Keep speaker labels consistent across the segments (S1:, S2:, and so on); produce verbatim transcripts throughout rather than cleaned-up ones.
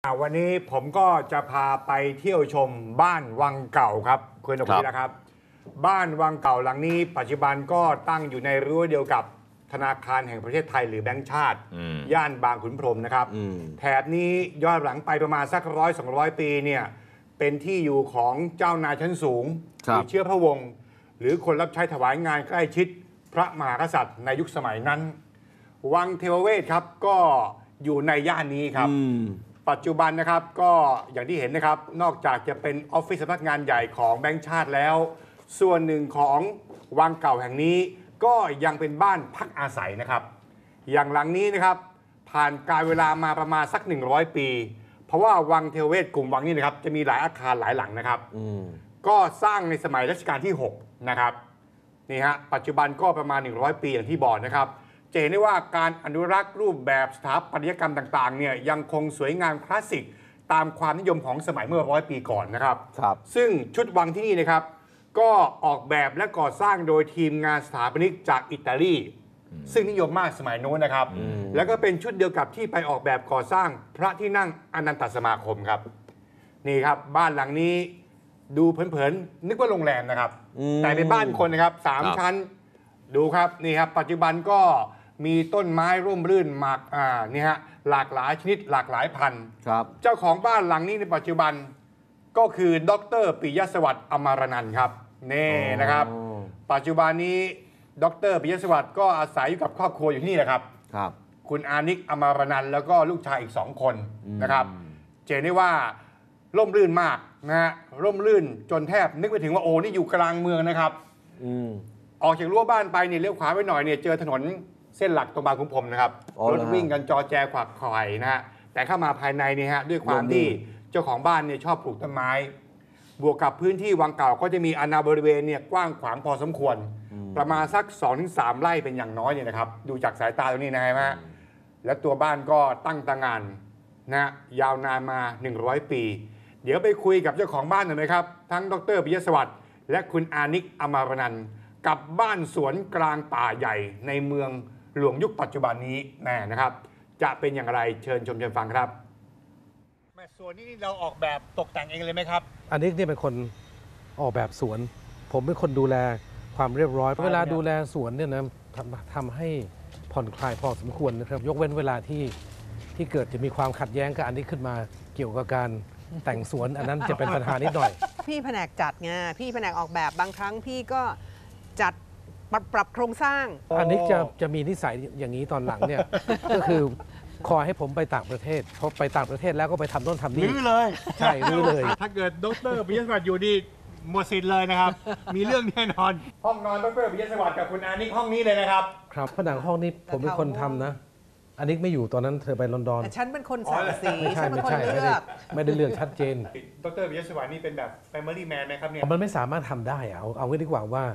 S1: วันนี้ผมก็จะพาไปเที่ยวชมบ้านวังเก่าครับคุณนพดีนะครับบ้านวังเก่าหลังนี้ปัจจุบันก็ตั้งอยู่ในรั้วเดียวกับธนาคารแห่งประเทศไทยหรือแบงก์ชาติย่านบางขุนพรหมนะครับแถบนี้ย้อนหลังไปประมาณสักร้อยสองร้อยปีเนี่ยเป็นที่อยู่ของเจ้านายชั้นสูงหรือเชื้อพระวงศ์หรือคนรับใช้ถวายงานใกล้ชิดพระมหากษัตริย์ในยุคสมัยนั้นวังเทวเวศครับก็อยู่ในย่านนี้ครับปัจจุบันนะครับก็อย่างที่เห็นนะครับนอกจากจะเป็นออฟฟิศสำนักงานใหญ่ของแบงก์ชาติแล้วส่วนหนึ่งของวังเก่าแห่งนี้ก็ยังเป็นบ้านพักอาศัยนะครับอย่างหลังนี้นะครับผ่านการเวลามาประมาณสักหนึ่งร้อยปีเพราะว่าวังเทวเวศกลุ่มวังนี้นะครับจะมีหลายอาคารหลายหลังนะครับก็สร้างในสมัยรัชกาลที่หกนะครับนี่ฮะปัจจุบันก็ประมาณหนึ่งร้อยปีอย่างที่บอกนะครับจะเห็นได้ว่าการอนุรักษ์รูปแบบสถาปัตยกรรมต่างๆเนี่ยยังคงสวยงามคลาสสิกตามความนิยมของสมัยเมื่อร้อยปีก่อนนะครับครับซึ่งชุดวังที่นี่นะครับก็ออกแบบและก่อสร้างโดยทีมงานสถาปนิกจากอิตาลีซึ่งนิยมมากสมัยโน้นนะครับแล้วก็เป็นชุดเดียวกับที่ไปออกแบบก่อสร้างพระที่นั่งอนันตสมาคมครับนี่ครับบ้านหลังนี้ดูเผินๆนึกว่าโรงแรมนะครับแต่เป็นบ้านคนนะครับสามชั้นดูครับนี่ครับปัจจุบันก็มีต้นไม้ร่มรื่นหมากอ่านี่ฮะหลากหลายชนิดหลากหลายพันธุ์เจ้าของบ้านหลังนี้ในปัจจุบันก็คือดร.ปิยสวัสดิ์อมรนันท์ครับนี่นะครับปัจจุบันนี้ดร.ปิยสวัสดิ์ก็อาศัยอยู่กับครอบครัวอยู่ที่นี่แหละครับครับคุณอานิกอมรนันท์แล้วก็ลูกชายอีกสองคนนะครับเจนได้ว่าร่มรื่นมากนะฮะร่มรื่นจนแทบนึกไปถึงว่าโอ้นี่อยู่กลางเมืองนะครับออกจากรั้วบ้านไปเนี่ยเลี้ยวขวาไปหน่อยเนี่ยเจอถนนเส้นหลักตรงบางขุนพรหมนะครับรถวิ่งกันจอแจขวักไขว่นะฮะแต่เข้ามาภายในเนี่ยฮะด้วยความที่เจ้าของบ้านเนี่ยชอบปลูกต้นไม้บวกกับพื้นที่วังเก่าก็จะมีอาณาบริเวณเนี่ยกว้างขวางพอสมควรประมาณสัก สองถึงสาม ไร่เป็นอย่างน้อยเนี่ยนะครับดูจากสายตาตรงนี้นะฮะและตัวบ้านก็ตั้งตระหง่านนะยาวนานมาหนึ่งร้อยปีเดี๋ยวไปคุยกับเจ้าของบ้านหน่อยไหมครับทั้งดร.ปิยสวัสดิ์และคุณอานิกอมรนันท์กับบ้านสวนกลางป่าใหญ่ในเมืองหลวงยุคปัจจุบันนี้แน่นะครับจะเป็นอย่างไรเชิญชมเชิญฟังครับแม่สวนนี่เราออกแบบตกแต่งเองเลยไหมครับ
S2: อันนี้นี่เป็นคนออกแบบสวนผมเป็นคนดูแลความเรียบร้อยเวลาดูแลสวนเนี่ยนะทำทำให้ผ่อนคลายพอสมควรนะครับยกเว้นเวลาที่ที่เกิดจะมีความขัดแย้งกับอันนี้ขึ้นมาเกี่ยวกับการแต่งสวนอันนั้นจะเป็นปัญหานิดหน่อย
S3: พี่แผนกจัดไงพี่แผนกออกแบบบางครั้งพี่ก็จัดปรับปรับโครงสร้าง
S2: อันนี้จะจะมีนิสัยอย่างนี้ตอนหลังเนี่ยก็คือคอยให้ผมไปต่างประเทศพอไปต่างประเทศแล้วก็ไปทำโน่นทำนี่
S1: รื้อเลย
S2: ใช่รื้อเลย
S1: ถ้าเกิดดร.ปิยสวัสดิ์อยู่ดีหมดสิทธิ์เลยนะครับมีเรื่องแน่นอนห้องนอนดร.ปิยสวัสดิ์กับคุณอานิกห้องนี้เลยนะครับ
S2: ครับผนังห้องนี้ผมเป็นคนทำนะอันนี้ไม่อยู่ตอนนั้นเธอไปลอนดอน
S3: ฉันเป็นคนสั่งสี
S2: ไม่ใช่ไม่ใช่ไม่ได้ไม่ได้เลือกชัดเจน
S1: ดร.ปิยสวัสดิ์นี่เป็นแบบ Family Man ไหมครับเนี่ย
S2: มันไม่สามารถทำได้เอาเอาไว้ดีกว่าว่า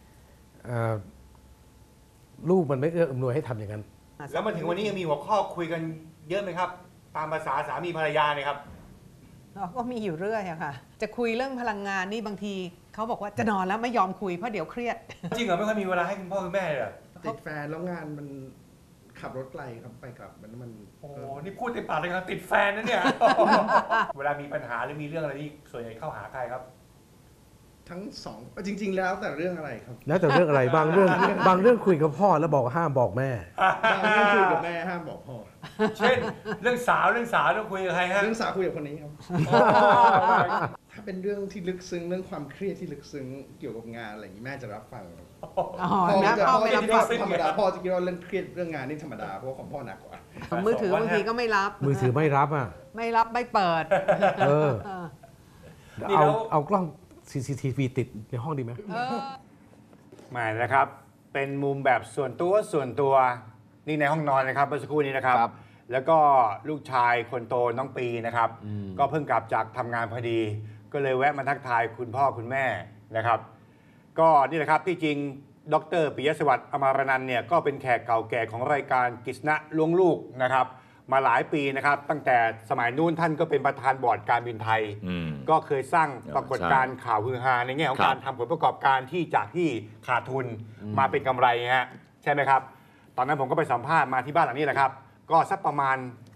S2: ลูกมันไม่เอื้ออำนวยให้ทำอย่างนั้น
S1: แล้วมาถึงวันนี้ยังมีหัวข้อคุยกันเยอะไหมครับตามภาษาสามีภรรยาเนี่ยครับ
S3: ก็มีอยู่เรื่อยอะค่ะจะคุยเรื่องพลังงานนี่บางทีเขาบอกว่าจะนอนแล้วไม่ยอมคุยเพราะเดี๋ยวเครียด
S1: จริงเหรอไม่ค่อยมีเวลาให้คุณพ่อคุณแม่เลย
S4: ติดแฟนแล้วงานมันขับรถไกลครับไปกลับมันมัน
S1: โอ้นี่พูดเต็มปากเลยครับติดแฟนนะเนี่ยเวลามีปัญหาหรือมีเรื่องอะไรที่ส่วนใหญ่เข้าหาใครครับ
S4: ทั้งสองจริงๆแล้วแต่เรื่องอะไรครับ
S2: แล้วแต่เรื่องอะไรบางเรื่องบางเรื่องคุยกับพ่อแล้วบอกห้ามบอกแม่
S4: บางเรื่องคุยกับแม่ห้ามบอกพ่อ
S1: เช่นเรื่องสาวเรื่องสาวต้องคุยกับใครฮะ
S4: เรื่องสาวคุยกับคนนี้ครับถ้าเป็นเรื่องที่ลึกซึ้งเรื่องความเครียดที่ลึกซึ้งเกี่ยวกับงานอะไรอย่างนี้แม่จะรับฟังครับ
S3: อ๋อนะพ่อไม่รับฟัง
S4: ธรรมดาพ่อจะคิดว่าเรื่องเครียดเรื่องงานนี่ธรรมดาเพราะของพ่อหนักกว่า
S3: มือถือบางทีก็ไม่รับ
S2: มือถือไม่รับอ่ะ
S3: ไม่รับไม่เปิด
S2: เออเอาเอากล้อง ซี ซี ที วี ติดในห้องดีไหม
S1: ไม่นะครับเป็นมุมแบบส่วนตัวส่วนตัวนี่ในห้องนอนนะครับเมื่อสักครู่นี้นะครับแล้วก็ลูกชายคนโตน้องปีนะครับก็เพิ่งกลับจากทำงานพอดีก็เลยแวะมาทักทายคุณพ่อคุณแม่นะครับก็นี่แหละครับที่จริงดร.ปิยสวัสดิ์อมรนันท์เนี่ยก็เป็นแขกเก่าแก่ของรายการกฤษณะล้วงลูกนะครับมาหลายปีนะครับตั้งแต่สมัยนู้นท่านก็เป็นประธานบอร์ดการบินไทยก็เคยสร้างปรากฏการณ์ข่าวฮือฮาในแง่ของการทำผลประกอบการที่จากที่ขาดทุนมาเป็นกำไรฮะใช่ไหมครับตอนนั้นผมก็ไปสัมภาษณ์มาที่บ้านหลังนี้แหละครับก็สักประมาณ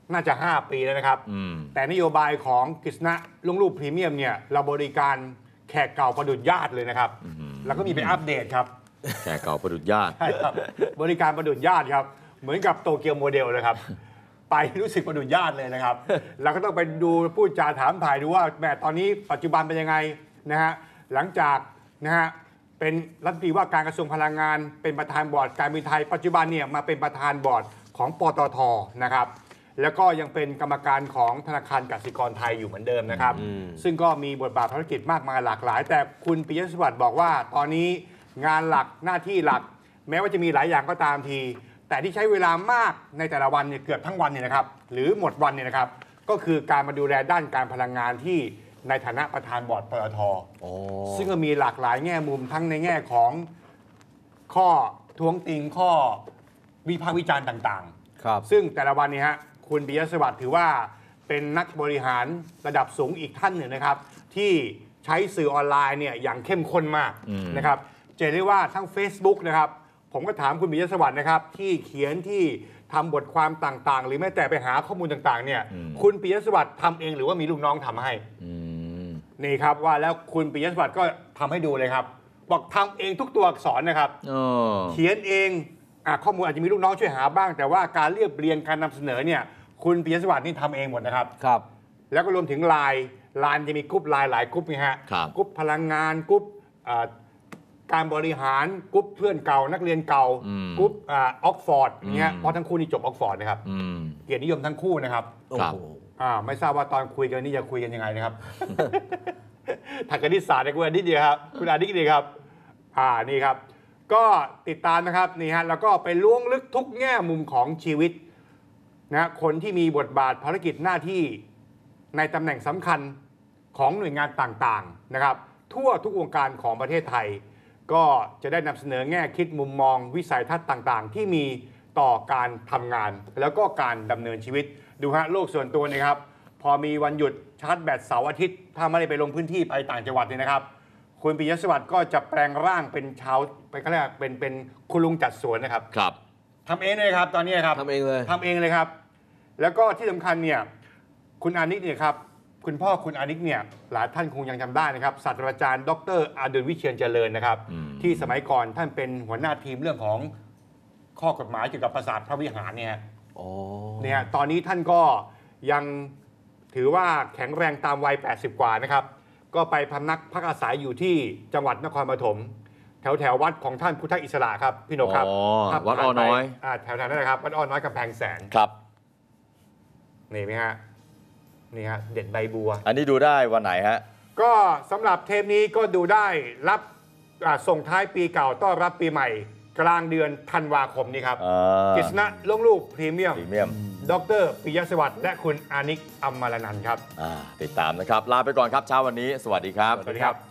S1: น่าจะ ห้า ปีแล้วนะครับ
S5: อืม
S1: แต่นโยบายของกฤษณะลุงลูกพรีเมียมเนี่ยเราบริการแขกเก่าประดุจญาติเลยนะครับ แล้วก็มีไปอัปเดตครับ
S5: แขกเก่าประดุจญาติ
S1: ใช่ครับบริการประดุจญาติครับเหมือนกับโตเกียวโมเดลเลยครับ ไปรู้สึกประดุจญาติเลยนะครับ เราก็ต้องไปดูพูดจาถามถ่ายดูว่าแหมตอนนี้ปัจจุบันเป็นยังไงนะฮะหลังจากนะฮะเป็นรัฐมนตรีว่าการกระทรวงพลังงาน เป็นประธานบอร์ดการบินไทยปัจจุบันเนี่ยมาเป็นประธานบอร์ดของปตทนะครับแล้วก็ยังเป็นกรรมการของธนาคารกสิกรไทยอยู่เหมือนเดิมนะครับ ซึ่งก็มีบทบาทภารกิจมากมายหลากหลาย แต่คุณปิยะสวัสดิ์บอกว่าตอนนี้งานหลักหน้าที่หลัก แม้ว่าจะมีหลายอย่างก็ตามที แต่ที่ใช้เวลามากในแต่ละวันเนี่ยเกือบทั้งวันเนี่ยนะครับหรือหมดวันเนี่ยนะครับก็คือการมาดูแลด้านการพลังงานที่ในฐานะประธานบอร์ดปตท ซึ่งก็มีหลากหลายแง่มุมทั้งในแง่ของข้อท้วงติงข้อวิพากษ์วิจารณ์ต่างๆ
S5: ครับ
S1: ซึ่งแต่ละวันนี้ฮะคุณปิยะสวัสดิ์ถือว่าเป็นนักบริหารระดับสูงอีกท่านหนึ่งนะครับ ที่ใช้สื่อออนไลน์เนี่ยอย่างเข้มข้นมาก
S5: อืม
S1: นะครับจะเรียกว่าทั้ง Facebook นะครับผมก็ถามคุณปิยะสวัสดิ์นะครับ ที่เขียนที่ทำบทความต่างๆ หรือแม้แต่ไปหาข้อมูลต่างๆเนี่ยคุณปิยะสวัสดิ์ทำเองหรือว่ามีลูกน้องทำให้
S5: อืม
S1: นี่ครับว่าแล้วคุณปิยะสวัสดิ์ก็ทำให้ดูเลยครับบอกทำเองทุกตัวอักษรนะครับ
S5: เออ
S1: เขียนเองอ่ะข้อมูลอาจจะมีลูกน้องช่วยหาบ้าง แต่ว่าการเรียบเรียงการนำเสนอเนี่ยคุณปิยะสวัสดิ์นี่ทำเองหมดนะครับ
S5: ครับ
S1: แล้วก็รวมถึงไลน์ไลน์จะมีกรุ๊ปไลน์หลายกรุ๊ปไงฮะ
S5: ครับ
S1: กรุ๊ปพลังงานกรุ๊ปอ่าการบริหารกรุ๊ปเพื่อนเก่านักเรียนเก่า
S5: อืม
S1: กรุ๊ปอ่าออกฟอร์ดอย่างเงี้ย
S5: อืม
S1: เพราะทั้งคู่นี่จบออกฟอร์ดนะครับ
S5: อืม
S1: เกียรตินิยมทั้งคู่นะครับ
S5: ครับ
S1: อ่าไม่ทราบว่าตอนคุยกันนี่จะคุยกันยังไงนะครับ ทางคณิตศาสตร์เนี่ยคุณอาทิตย์ดีครับคุณอาทิตย์ดีครับอ่านี่ครับ ก็ติดตามนะครับนี่ฮะแล้วก็ไปล้วงลึกทุกแง่มุมของชีวิตนะคนที่มีบทบาทภารกิจหน้าที่ในตำแหน่งสำคัญของหน่วยงานต่างๆนะครับ ทั่วทุกวงการของประเทศไทย ก็จะได้นำเสนอแง่คิดมุมมองวิสัยทัศน์ต่างๆ ที่มีต่อการทำงาน แล้วก็การดำเนินชีวิตดูฮะโลกส่วนตัวนะครับ พอมีวันหยุดชาร์จแบตเสาร์อาทิตย์ถ้าไม่ได้ไปลงพื้นที่ไปต่างจังหวัดเนี่ยนะครับ คุณปิยะสวัสดิ์ก็จะแปลงร่างเป็นชาวเป็นเขาเรียกว่าเป็นเป็นคุณลุงจัดสวนนะครับ
S5: ครับ
S1: ทำเองเลยครับตอนนี้ครับ
S5: ทำเองเลย
S1: ทำเองเลยครับ แล้วก็ที่สำคัญเนี่ยคุณอานิกเนี่ยครับคุณพ่อคุณอานิกเนี่ยหลายท่านคงยังจำได้นะครับศาสตราจารย์ดรอดุลวิเชียรเจริญนะครับ
S5: อืม
S1: ที่สมัยก่อนท่านเป็นหัวหน้าทีมเรื่องของข้อกฎหมายเกี่ยวกับปราสาทพระวิหารเนี่ย
S5: อ๋อ
S1: เนี่ยตอนนี้ท่านก็ยังถือว่าแข็งแรงตามวัย แปดสิบ กว่านะครับ ก็ไปพำนักพักอาศัยอยู่ที่จังหวัดนครปฐมแถวแถววัดของท่านพุทธอิสระครับพี่นกครับ
S5: อ๋อ
S1: ถ้า
S5: วัดอ้อน้อย
S1: ผ่าไปอ่าแถวๆนั้นนะครับวัดอ้อน้อยกำแพงแสน
S5: ครับ
S1: นี่ไหมฮะนี่ฮะเด็ดใบบัว
S5: อันนี้ดูได้วันไหนฮะ
S1: ก็สำหรับเทปนี้ก็ดูได้รับอ่าส่งท้ายปีเก่าต้อนรับปีใหม่ กลางเดือนธันวาคมนี้ครับ
S5: อ่าก
S1: ฤษณะลงลูกพรีเมียม
S5: พรีเมียม
S1: ดรปิยะสวัสดิ์และคุณอานิกอัมมาลานันท์ครับ
S5: อ่าติดตามนะครับ ลาไปก่อนครับเช้าวันนี้ สวัสดีครับ
S1: สวัสดีครับ